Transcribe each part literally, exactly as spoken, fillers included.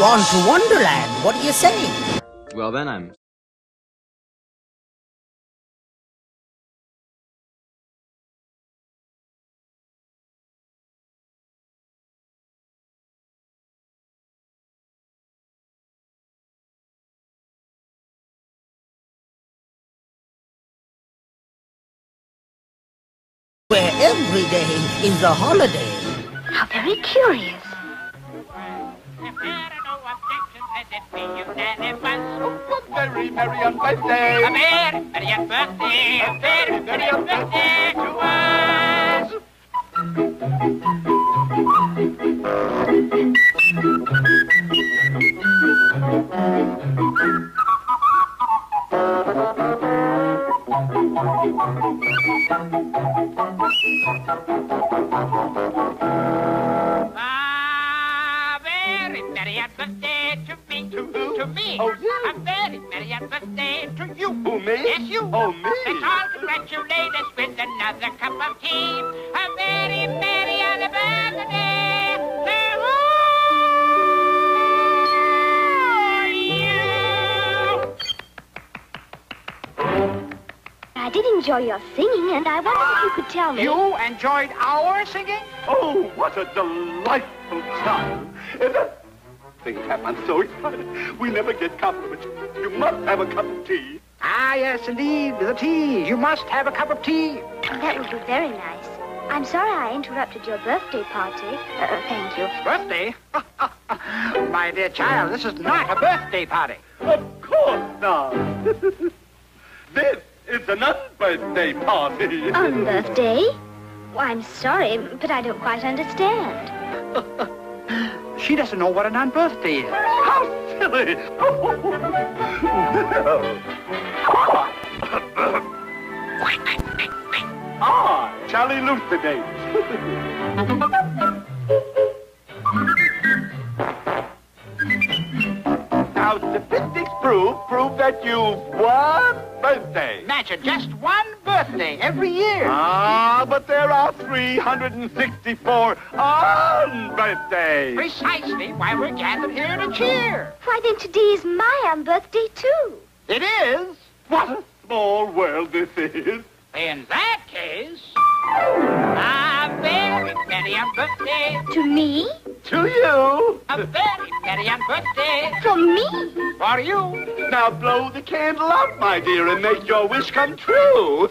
on to Wonderland. What do you say? Well, then I'm... Where every day is a holiday. How very curious. Very merry unbirthday. A very merry unbirthday. A very merry unbirthday to us. A very merry birthday to me. To who? To me. Oh, you. A very merry birthday to you. Who, me? Yes, you. Oh, me. Let's all congratulate us with another cup of tea. A very merry birthday to you. I did enjoy your singing, and I wondered if you could tell me... You enjoyed our singing? Oh, what a delightful time. And that things happen so excited. We never get compliments. You must have a cup of tea. Ah, yes, indeed, the tea. You must have a cup of tea. That would be very nice. I'm sorry I interrupted your birthday party. Uh, thank you. Birthday? My dear child, this is not a birthday party. Of course not. This is an unbirthday party. Unbirthday? Well, I'm sorry, but I don't quite understand. She doesn't know what an unbirthday is. How silly. Ah, shall elucidate. Now, statistics prove, prove that you've one birthday. Imagine just one birthday every year. Ah, but there are three hundred sixty-four unbirthdays. Precisely why we're gathered here to cheer. Why, then today's my unbirthday, too. It is. What a small world this is. In that case, a very merry birthday To me? To you. a very merry birthday For me? for you. Now blow the candle out, my dear, and make your wish come true.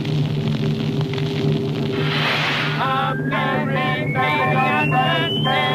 A very merry birthday.